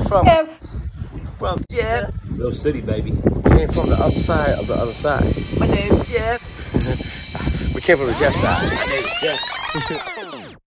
from? Jeff. From Jeff. Little city, baby. Came from the other side of the other side. My name's Jeff. We came from the Jeff side. My name's Jeff.